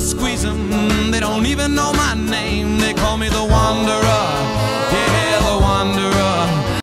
squeeze them, they don't even know my name. They call me the wanderer